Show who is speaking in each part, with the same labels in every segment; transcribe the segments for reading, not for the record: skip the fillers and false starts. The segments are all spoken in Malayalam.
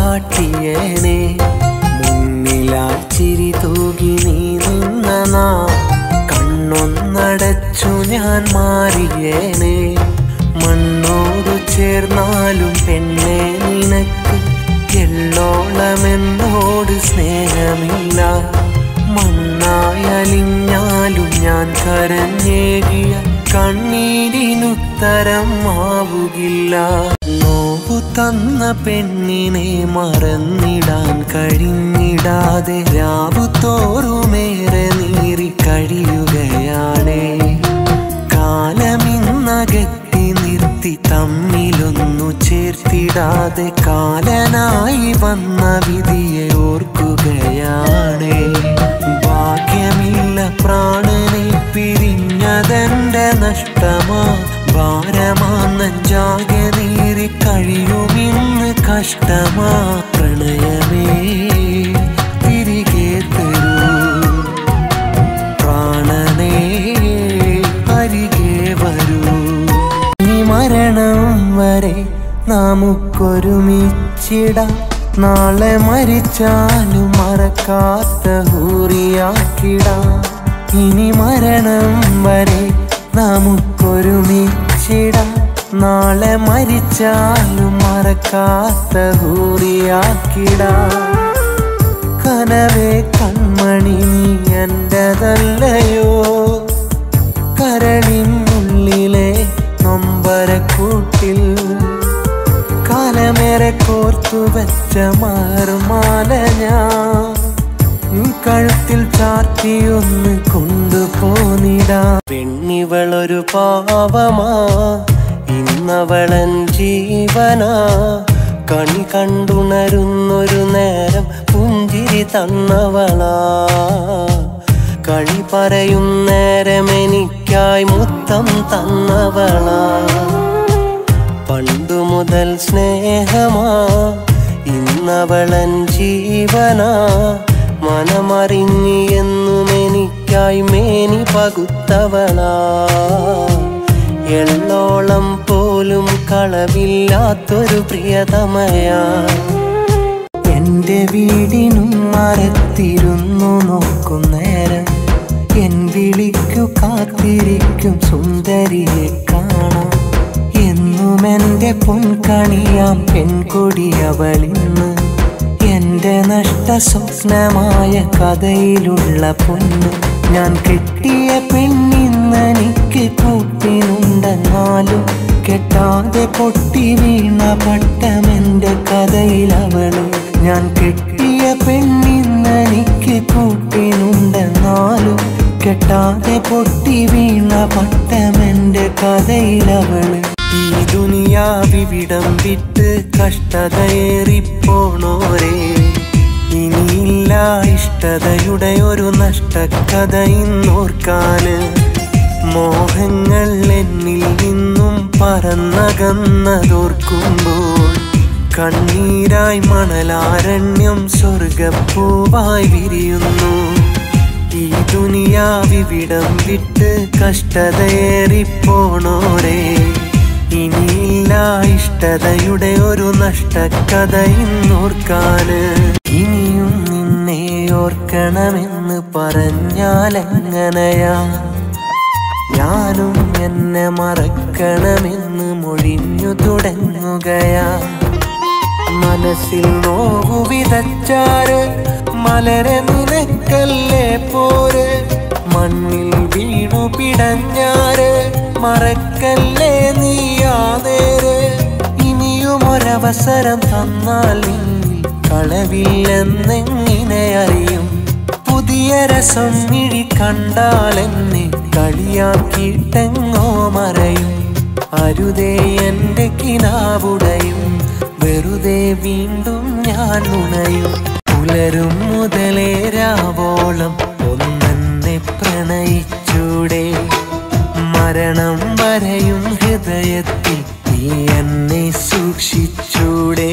Speaker 1: കാട്ടിയേനെ മുന്നിലാൽ ചിരി തൂകി നീ നിന്ന കണ്ണൊന്നടച്ചു ഞാൻ മാറിയേനെ മണ്ണോടു ചേർന്നാലും പെണ്ണെ നിനക്ക് എള്ളോളമെന്നോട് സ്നേഹമില്ല മണ്ണായലിഞ്ഞാലും ഞാൻ കരഞ്ഞേകിയ കണ്ണീരിനുത്തരം ആവുകില്ല നോവു തന്ന പെണ്ണിനെ മറന്നിടാൻ കഴിഞ്ഞിടാതെ രാവു തോറുമേറെ നീറി കഴിയുകയാണേ കാലമിന്നകറ്റി നിർത്തി തമ്മിലൊന്നു ചേർത്തിടാതെ കാലനായി വന്ന വിധിയെ ഓർക്കുകയാണേ ഭാഗ്യമില്ല പ്രാണനെ പിരിഞ്ഞതെന്റെ നഷ്ടമാ ഭാരമാന്നഞ്ചാകെ നീറി കഴിയുമിന്ന് കഷ്ടമാ പ്രണയമേ തിരികെ തരൂ പ്രാണനേ അരികെ വരൂ ഇനി മരണം വരെ നമുക്കൊരുമിച്ചിടാം നാളെ മരിച്ചാലും മറക്കാത്ത ഹൂറിയാക്കിടാം ഇനി മരണം വരെ നമുക്കൊരുമിച്ചിടാം നാളെ മരിച്ചാലും മറക്കാത്ത ഹൂറിയാക്കിടാം കനവേ കൺമണി നീ എന്റെതല്ലയോ കരളിനുള്ളിലെ നൊമ്പരക്കൂട്ടിൽ കാലമേറെ കോർത്തു വെച്ച മാറുമാല ഞാൻ കഴുത്തിൽ ചാർത്തിയൊന്ന് കൊണ്ടുപോന്നിടാ പെണ്ണിവളൊരു പാവമാ ഇന്നവളൻ ജീവനാ കണി കണ്ടുണരുന്നൊരു നേരം പുഞ്ചിരി തന്നവളാ കളി പറയും നേരം എനിക്കായി മുത്തം തന്നവളാ പണ്ടു മുതൽ സ്നേഹമാ ഇന്നവളൻ ജീവനാ മനമറിഞ്ഞി എന്നും എനിക്കായി മേനി പകുത്തവളാ എള്ളോളം പോലും കളവില്ലാത്തൊരു പ്രിയതമയാ എന്റെ വീടിനും മരത്തിരുന്നു നോക്കുന്നേരം എൻ വിളിക്കു കാത്തിരിക്കും സുന്ദരിയെ കാണാം എന്നും എന്റെ പൊൻകണിയാം പെൺകൊടിയവളിന്ന് എന്റെ നഷ്ട സ്വപ്നമായ കഥയിലുള്ള പൊന്ന് ഞാൻ കെട്ടിയ പെണ്ണിന്നെനിക്ക് കൂട്ടിനുണ്ടെന്നാലും കെട്ടാതെ പൊട്ടി വീണ പട്ടമെന്റെ കഥയിലവള് ഞാൻ കെട്ടിയ പെണ്ണിന്നെനിക്ക് കൂട്ടിനുണ്ടെന്നാലും കെട്ടാതെ പൊട്ടി വീണ പട്ടമെന്റെ കഥയിലവള് ഈ ദുനിയാവിവിടം വിട്ട് കഷ്ടതയേറിപ്പോണോരേ ഇനിയില്ല ഇഷ്ടതയുടെ ഒരു നഷ്ടക്കഥ ഇന്നോർക്കാന് മോഹങ്ങൾ എന്നിൽ നിന്നും പറന്നകന്നതോർക്കുമ്പോൾ കണ്ണീരായി മണലാരണ്യം സ്വർഗപ്പൂവായി വിരിയുന്നു ഈ ദുനിയാവിവിടം വിട്ട് കഷ്ടതയേറിപ്പോണോരേ ഇനിയില്ല ഇഷ്ടതയുടെ ഒരു നഷ്ടക്കഥ ഇന്നോർക്കാന് ഇനിയും നിന്നെ ഓർക്കണമെന്ന് പറഞ്ഞാലെങ്ങനെയാ ഞാനും എന്നെ മറക്കണമെന്ന് മൊഴിഞ്ഞു തുടങ്ങുകയാ മനസ്സിൽ നോവു വിതച്ചാര് മലരെ നിനക്കല്ലേ പോര് മണ്ണിൽ വീണു പിടഞ്ഞാര് മറക്കല്ലേ നീയാതേര് ഇനിയും ഒരവസരം തന്നാൽ നിന്നിൽ കളവില്ലെന്നെങ്ങനെ അറിയും പുതിയ രസം മിഴി കണ്ടാൽ എന്നെ കളിയാക്കിയിട്ടെങ്ങോ മറയും അരുതേ എന്റെ കിനാവുടയും വെറുതെ വീണ്ടും ഞാൻ ഉണയും പുലരും മുതലേ രാവോളം ഒന്നെന്നെ പ്രണയിച്ചൂടെ മരണം വരെയും ഹൃദയത്തിൽ നീ എന്നെ സൂക്ഷിച്ചൂടെ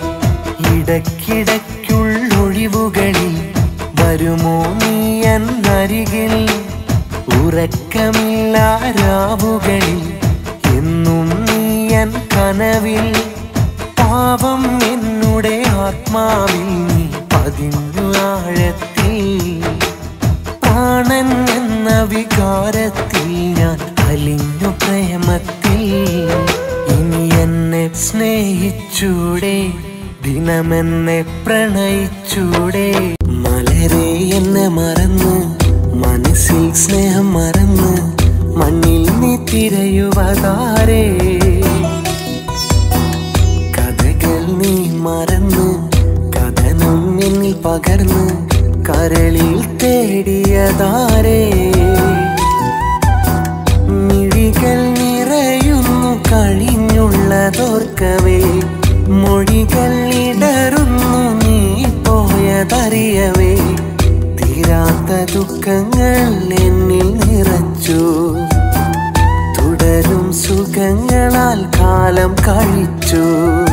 Speaker 1: ഇടയ്ക്കിടയ്ക്കുള്ളൊഴിവുകളിൽ വരുമോ നീ എന്നരികിൽ ഉറക്കമില്ല രാവുകളിൽ എന്നും നീ എൻ കനവിൽ പാവം എന്നുടെ ആത്മ ആത്മാവിൽ നീ പതിഞ്ഞു ആഴത്തിൽ. പ്രാണൻ എന്ന വികാരത്തിൽ ഞാൻ അലിഞ്ഞു പ്രേമത്തിൽ. ഇനി എന്നെ സ്നേഹിച്ചൂടെ, ദിനമെന്നെ പ്രണയിച്ചൂടെ. മലരെ എന്നെ മറന്ന്, മനസ്സിൽ സ്നേഹം മറന്ന്, മണ്ണിൽ നീ തിരയുവതാരേ. കഥകൾ നീ മറന്ന്, കഥനം എന്നിൽ പകർന്ന്, കരളിൽ തേടിയതാരേ. മിഴികൾ നിറയുന്നു കഴിഞ്ഞുള്ളതോർക്കവേ, മൊഴികൾ ഇടറുന്നു നീ പോയതറിയവേ. തീരാത്ത ദുഃഖങ്ങൾ എന്നിൽ നിറച്ചു, തുടരും സുഖങ്ങളാൽ കാലം കഴിച്ചു.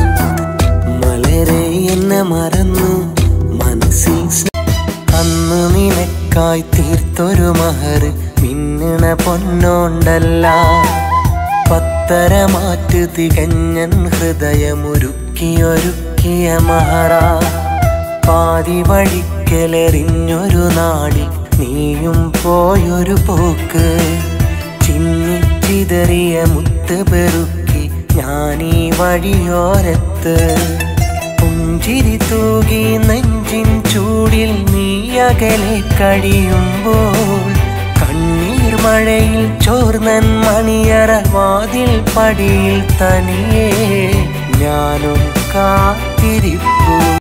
Speaker 1: മലരെ എന്നെ മറന്നു, മനസ്സിൽ അന്ന് നിനക്കായി തീർത്തൊരു മഹർ മിന്നണ പൊന്നോണ്ടല്ല. പത്തരമാറ്റ് തികഞ്ഞൻ ഹൃദയമൊരുക്കിയൊരുക്കിയ മഹറ. പാതി വഴിക്കലെറിഞ്ഞൊരു നാടിൽ നീയും പോയൊരു പോക്ക്. ചിന്നിച്ചിതറിയ മുത്ത് പെറുക്കി ഞാനീ വഴിയോരത്ത്. പുഞ്ചിരി തൂകി നെഞ്ചിൻ ചൂടിൽ നീ അകലെ കഴിയുമ്പോൾ, കണ്ണീർ മഴയിൽ ചോർന്നൻ മണിയറ വാതിൽ പടിയിൽ തനിയേ ഞാനും കാത്തിരിപ്പു.